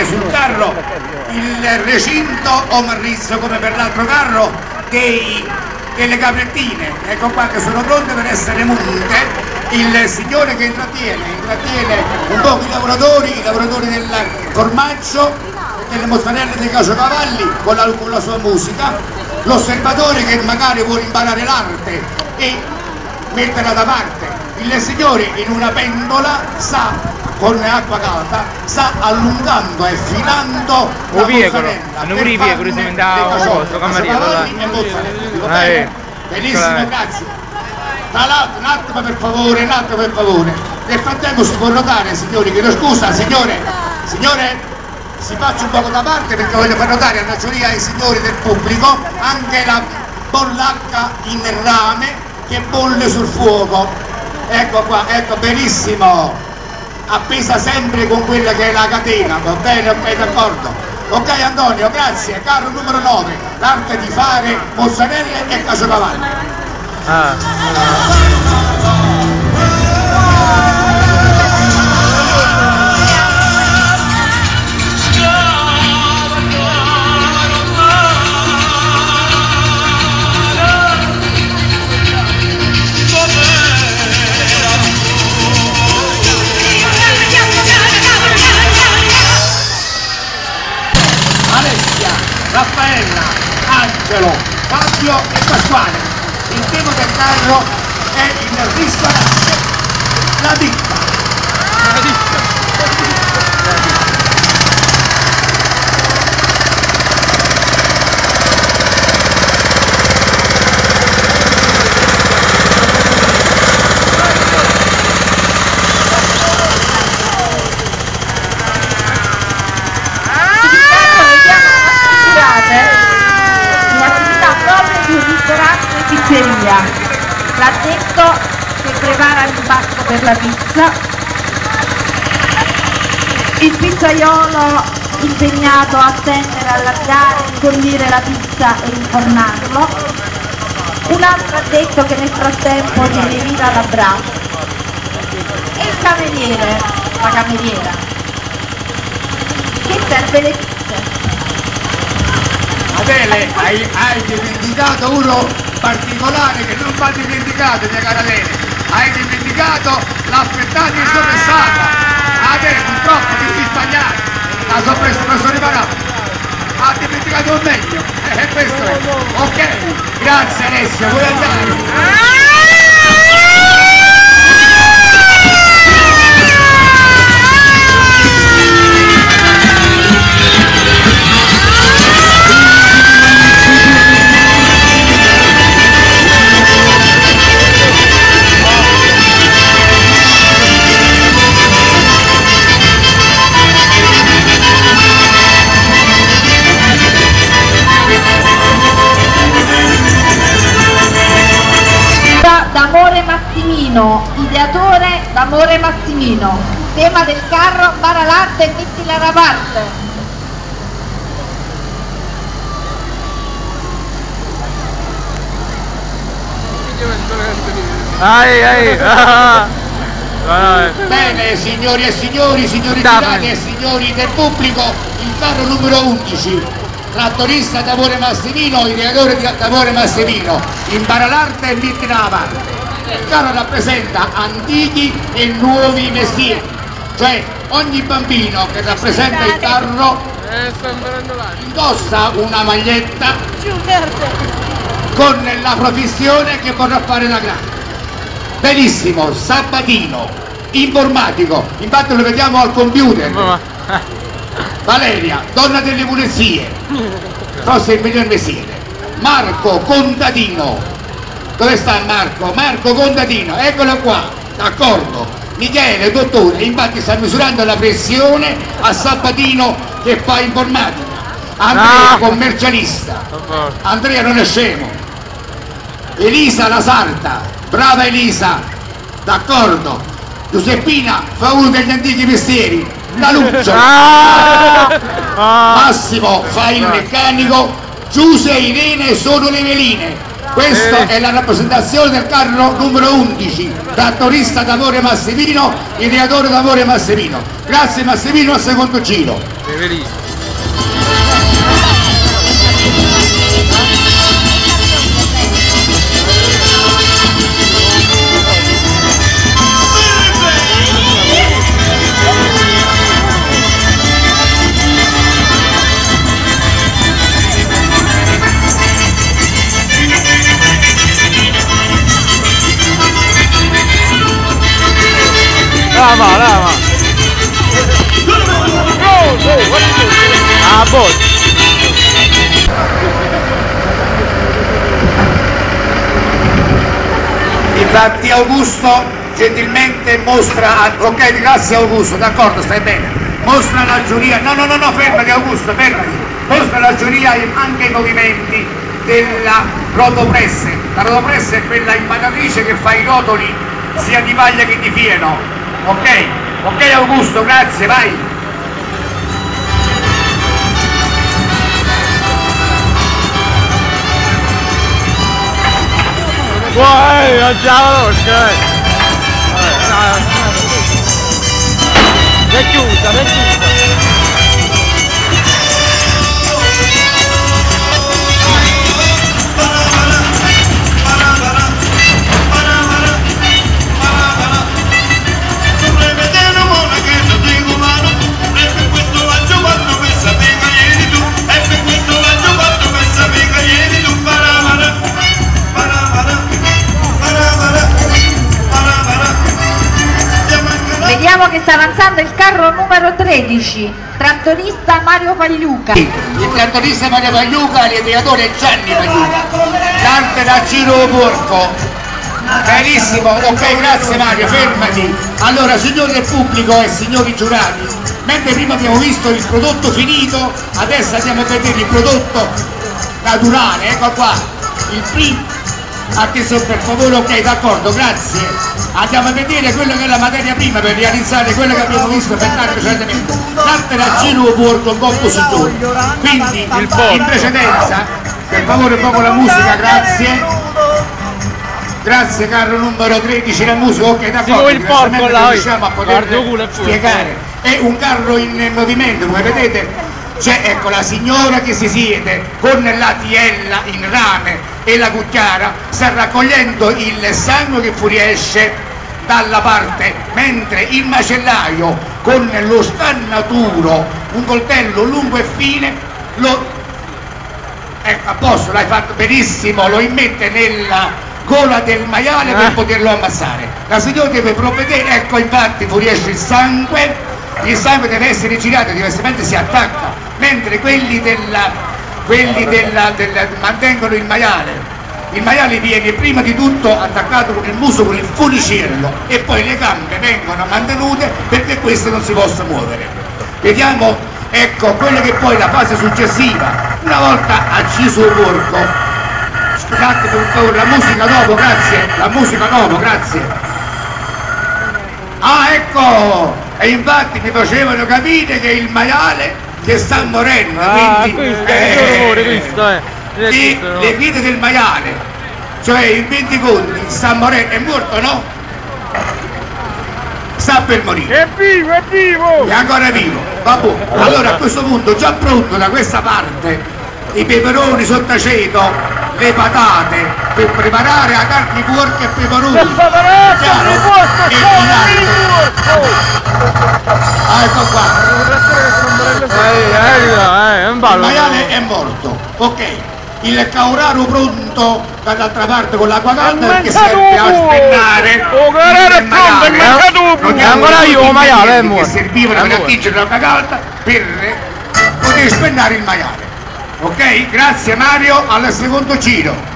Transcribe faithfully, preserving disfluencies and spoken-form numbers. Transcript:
sul carro il recinto omarrizzo come per l'altro carro dei, delle caprettine, ecco qua che sono pronte per essere munte. Il signore che intrattiene, intrattiene un po' i lavoratori, i lavoratori del formaggio, delle mozzarelle dei caciocavalli con la, con la sua musica, l'osservatore che magari vuole imparare l'arte e metterla da parte, il signore in una pentola sta con acqua calda, sta allungando e filando la mozzarella per farne le caciocavalli e mozzarella. Benissimo, grazie. Tra l'altro, un attimo per favore, un attimo per favore. Nel frattempo si può notare, signori, chiedo scusa, signore, signore, si faccia un poco da parte perché voglio far notare alla giuria ai signori del pubblico anche la bollacca in rame che bolle sul fuoco. Ecco qua, ecco, benissimo. Appesa sempre con quella che è la catena, va bene, ok, d'accordo. Ok Antonio, grazie. Carro numero nove, l'arte di fare mozzarelle e caciocavalli. Ah. Alessia, Raffaella, Angelo, Fabio e Pasquale. Il tema del carro è il ristorante La Ditta. La Ditta. La Ditta. L'ha detto che prepara l'impasto per la pizza, il pizzaiolo impegnato a stendere, allargare, condire la pizza e infornarlo, un altro ha detto che nel frattempo tiene viva la brasa e il cameriere, la cameriera, che serve le pizze. Adele, hai, hai dimenticato uno particolare che non va dimenticato, mia cara Adele. Hai dimenticato l'aspettata in soppressata. Adele, purtroppo devi sbagliare. La soppressa presso riparato. Ha dimenticato un meglio. E eh, questo è. Ok, grazie Alessia, vuoi andare? D'Amore Massimino, ideatore D'Amore Massimino, tema del carro, bara l'arte e mettila da parte. Ai, ai, ah, ah. Bene signori e signori, signori giurati e signori del pubblico, il carro numero undici. Trattorista D'Amore Massimino, ideatore di D'Amore Massimino, impara l'arte e mettila avanti. Il carro rappresenta antichi e nuovi mestieri, cioè ogni bambino che rappresenta il carro indossa una maglietta con la professione che vorrà fare da grande. Benissimo, Sabatino, informatico, infatti lo vediamo al computer. Valeria, donna delle pulizie, forse il miglior mestiere. Marco, contadino. Dove sta Marco? Marco contadino, eccolo qua, d'accordo. Michele, dottore, infatti sta misurando la pressione a Sabatino che fa informatica. Andrea, ah. commercialista. Andrea non è scemo. Elisa, la sarta, brava Elisa, d'accordo. Giuseppina fa uno degli antichi mestieri. La luce. Ah, ah, Massimo fa il meccanico, Giuse e Irene sono le veline. Questa Eh. è la rappresentazione del carro numero undici, trattorista d'amore Massimino, ideatore d'amore Massimino. Grazie Massimino, al secondo giro. Bellissimo. Lama, lama. Ah, boh. Infatti Augusto gentilmente mostra, ok, grazie Augusto, d'accordo, stai bene, mostra la giuria, no no no no, fermati Augusto, fermati, mostra la giuria anche i movimenti della rotopresse. La rotopresse è quella impanatrice che fa i rotoli sia di paglia che di fieno, ok? Ok Augusto, grazie, vai! Uai, non ce la conosco, eh! È chiusa, è chiusa! Vediamo che sta avanzando il carro numero tredici, trattorista Mario Pagliuca. Il trattorista Mario Pagliuca, l'ideatore Gianni Pagliuca, carte da Giro Porco. Benissimo, ok, grazie Mario, fermati. Allora, signori del pubblico e signori giurati, mentre prima abbiamo visto il prodotto finito, adesso andiamo a vedere il prodotto naturale, ecco qua, il primo. Attenzione per favore, ok, d'accordo, grazie. Andiamo a vedere quello che è la materia prima per realizzare quello che abbiamo visto per dare precedentemente. L'arte da Giro Porco, un compositore. Quindi in precedenza, per favore un po' la musica, grazie. Grazie carro numero tredici, la musica, ok, d'accordo, il porco là, riusciamo a poter spiegare. È un carro in movimento, come vedete. C'è ecco la signora che si siede con la tiella in rame e la cucchiara, sta raccogliendo il sangue che fuoriesce dalla parte, mentre il macellaio con lo scannaturo, un coltello lungo e fine, lo ecco a posto, l'hai fatto benissimo, lo immette nella gola del maiale per poterlo ammassare. La signora deve provvedere, ecco infatti fuoriesce il sangue, il sangue deve essere girato, diversamente si attacca, mentre quelli della quelli della, della mantengono il maiale. Il maiale viene prima di tutto attaccato con il muso, con il funicello, e poi le gambe vengono mantenute perché queste non si possono muovere. Vediamo ecco quello che poi la fase successiva, una volta acciso il porco. Scusate per favore, la musica dopo, grazie, la musica dopo, grazie. Ah ecco! E infatti mi facevano capire che il maiale che sta morendo, ah, quindi questo eh, è il rumore, questo è. e le guide del maiale, cioè il venticonti sta morendo, è morto no? Sta per morire. È vivo, è vivo! È ancora vivo, vabbè. Allora a questo punto già pronto da questa parte i peperoni sottaceto, le patate per preparare la carne di porco e peperoni. Chiaro? E ah, ecco qua. Eh, eh, Il maiale è morto, ok. Il cauraro pronto dall'altra parte con l'acqua calda perché serve a spennare. Oh, cauraro è pronto, è mancato! È ancora io, il maiale è morto. Che servivano per attingere l'acqua calda per poter spennare il maiale. Ok? Grazie Mario, al secondo giro.